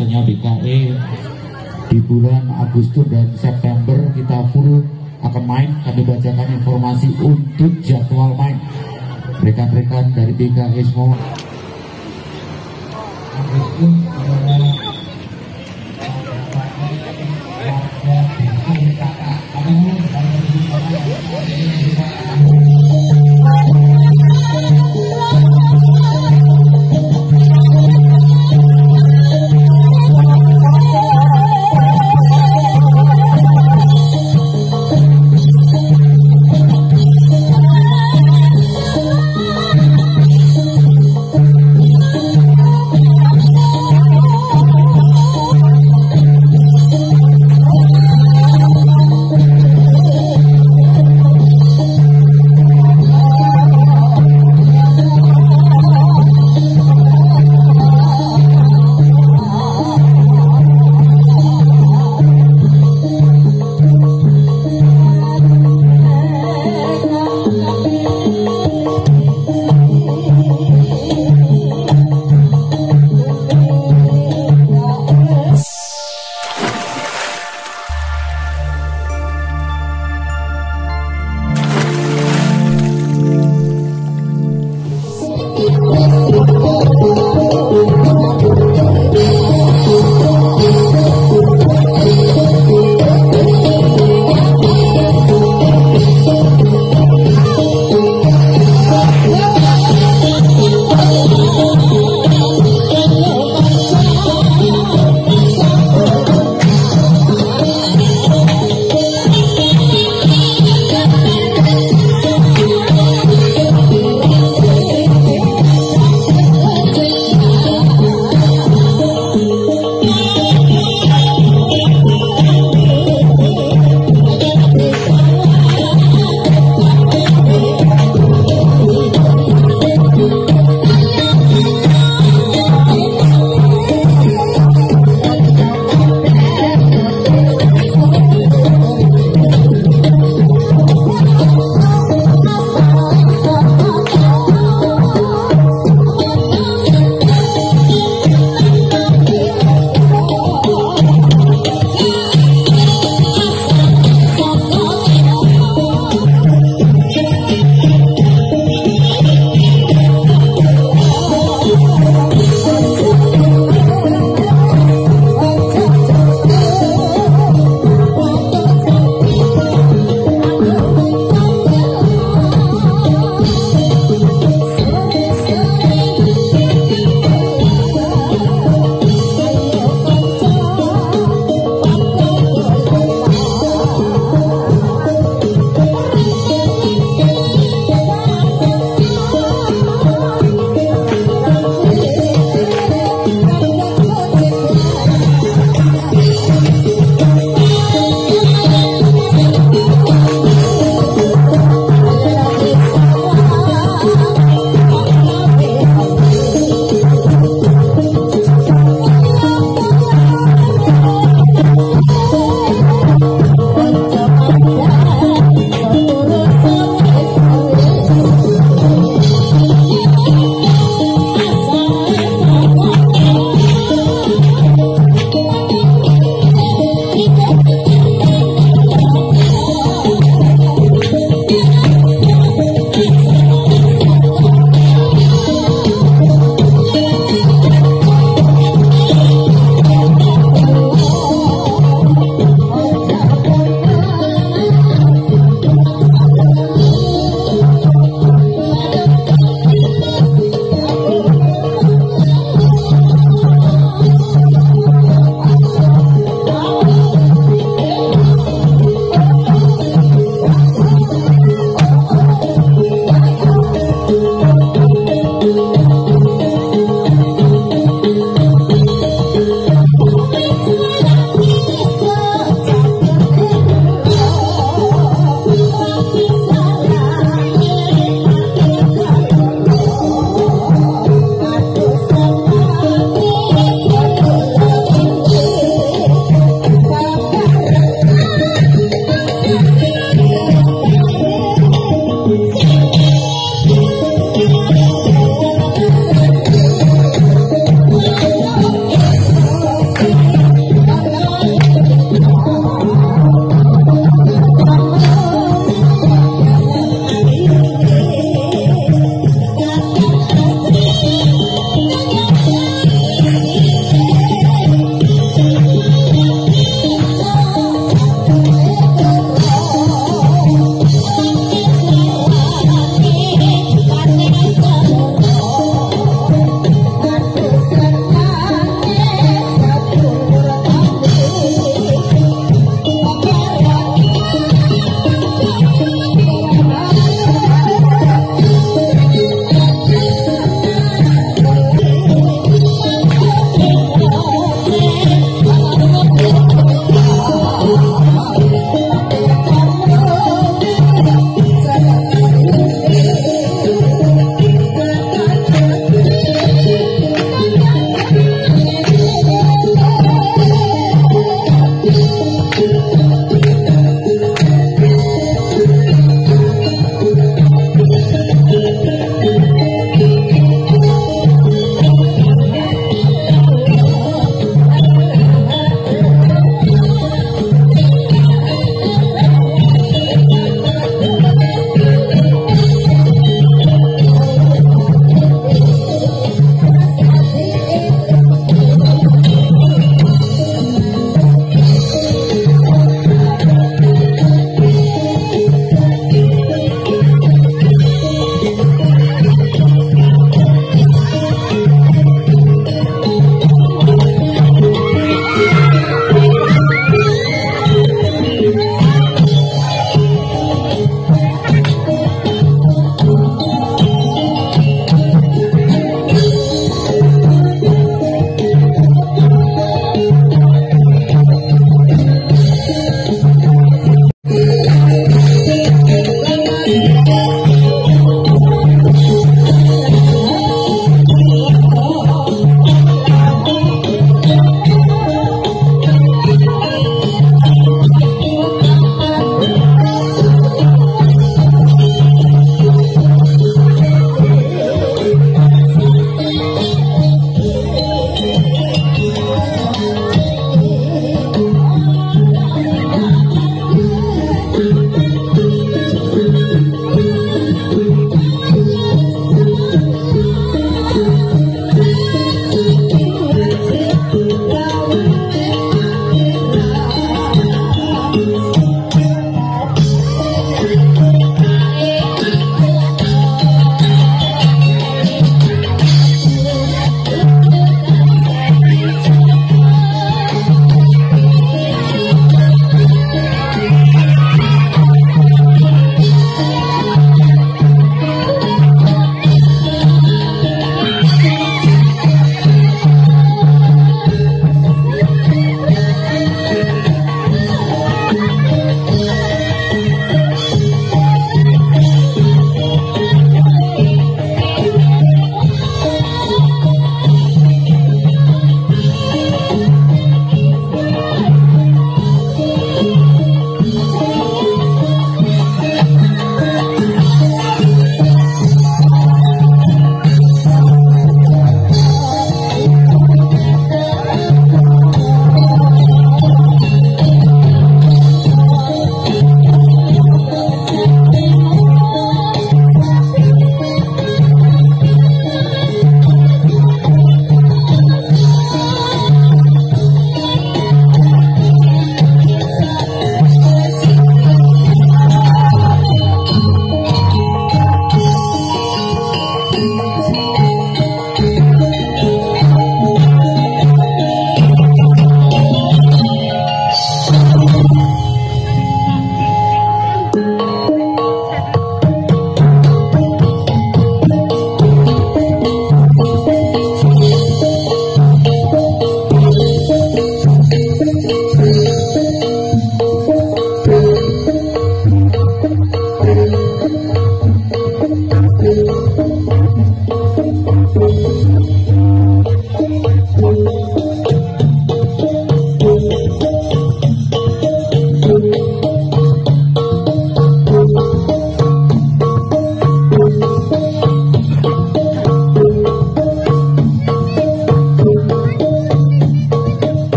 bahwasanya BKE di bulan Agustus dan September kita full akan main. Kami bacakan informasi untuk jadwal main rekan-rekan dari BKE semua.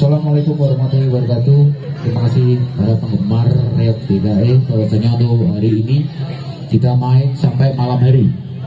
Assalamualaikum warahmatullahi wabarakatuh. Terima kasih para penggemar Reok BKE. Bahwasanya untuk hari ini kita main sampai malam hari.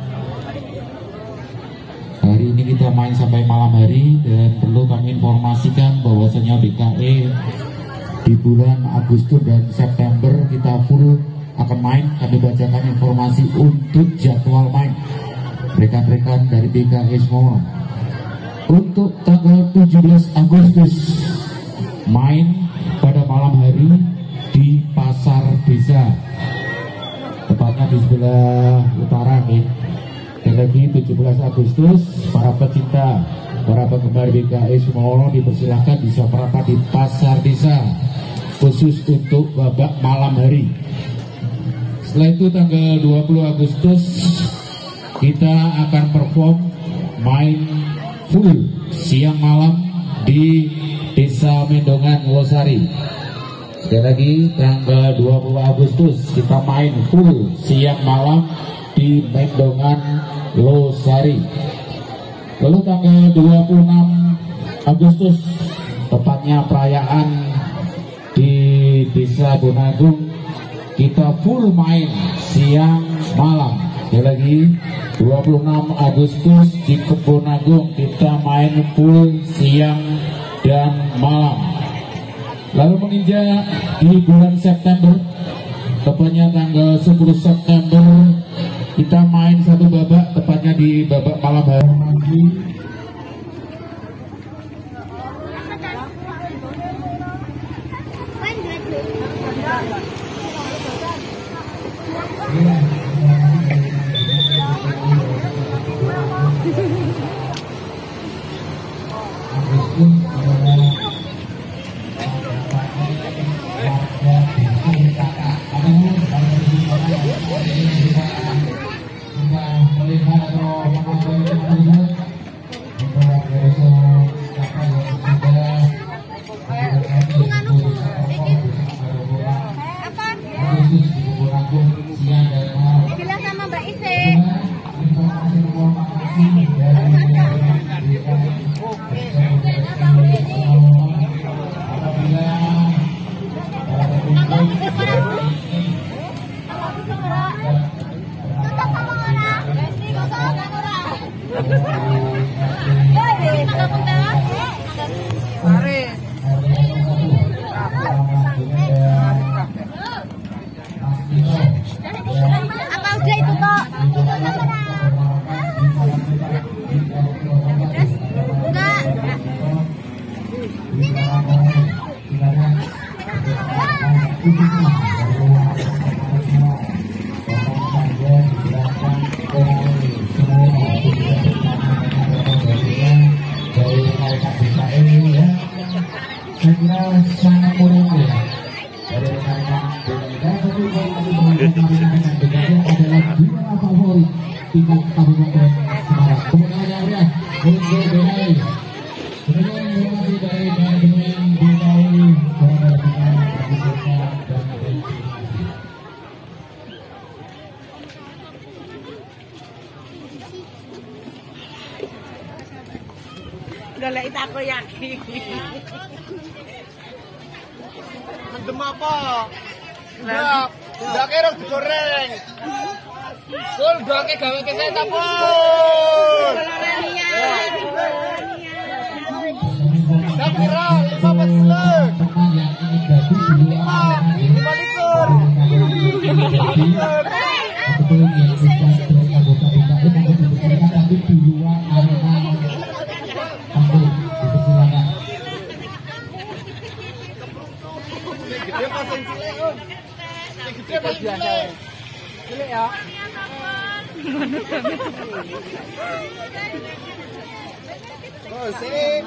Hari ini kita main sampai malam hari dan perlu kami informasikan bahwasanya BKE di bulan Agustus dan September kita full akan main. Kami bacakan informasi untuk jadwal main rekan-rekan dari BKE semua. Untuk tanggal 17 Agustus main pada malam hari di Pasar Desa, tepatnya di sebelah utara nih. Dan lagi 17 Agustus para pecinta, para penggemar BKE Sumono dipersilahkan bisa merapat di Pasar Desa khusus untuk babak malam hari. Setelah itu tanggal 20 Agustus kita akan perform main full siang malam di Desa Mendongan Losari. Sekali lagi tanggal 20 Agustus kita main full siang malam di Mendongan Losari. Lalu tanggal 26 Agustus tepatnya perayaan di Desa Bonagung kita full main siang malam. Sekali lagi 26 Agustus di Kebonagung kita main full siang dan malam. Lalu menginjak di bulan September, tepatnya tanggal 10 September kita main satu babak, tepatnya di babak malam hari. Golek aku yakin. Mendem apa? Ndak kira digoreng. Sul ndake gawe kesek ta, Pur? Ndak kira 15 lek. 5 Cilik ya. Oh, sip.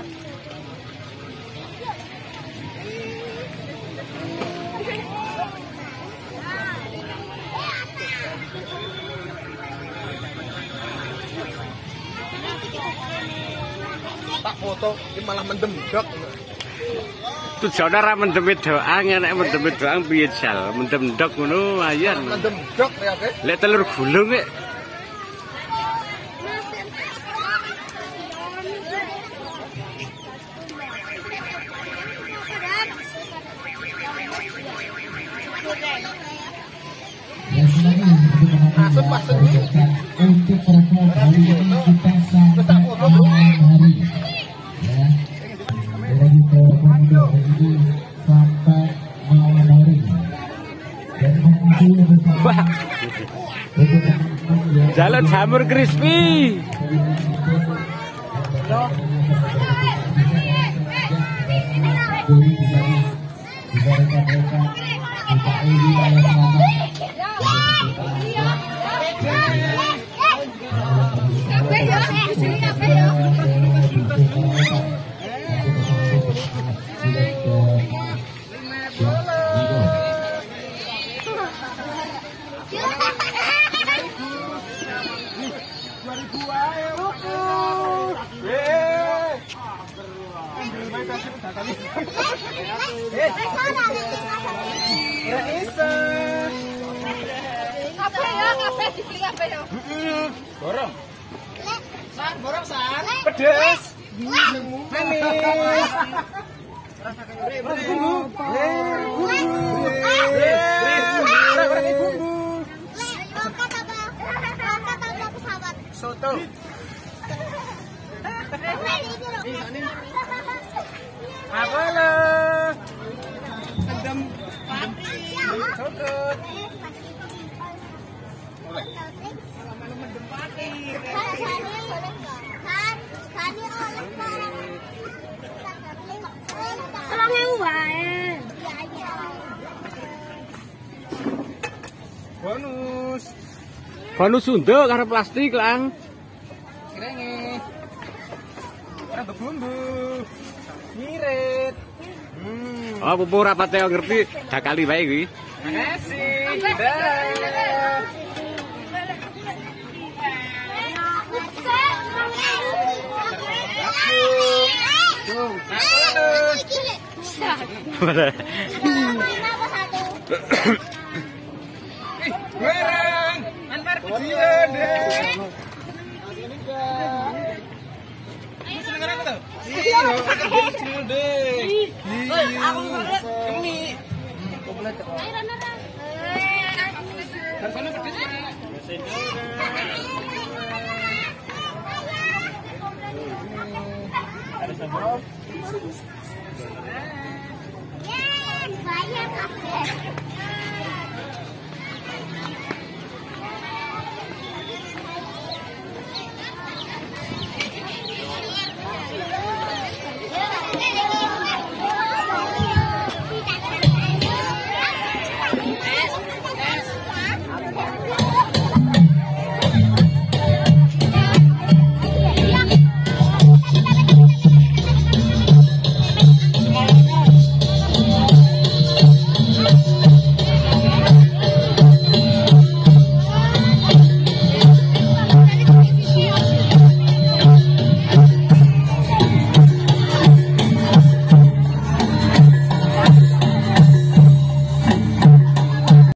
Tak foto, ini malah mendem-dok. Tujuane ra mendem doang, nek mendem doang piye jal? Mendem ndok ngono ayan. Mendem dok ya, Pak. Lek telur gulung nek untuk travel kali ini kita sampai malam hari ya. Dari Komodo ini sampai malam hari dan menuju bersama Jalan jamur crispy. Borong. San, borong san. Pedes. Manis. Soto. Apa lo? Kendem. Soto. Bonus sunduk karo plastik lang. Krenge. Ora bumbu. Ngirit. Oh, pupur rapate ngerti dakali wae kuwi. Makasih. Dah. Barang, antar kecilan deh. Ini seneng aku tuh. Iya, kecil deh. Aku kemi. Dari sana pedes mana? Ada sambal. Banyak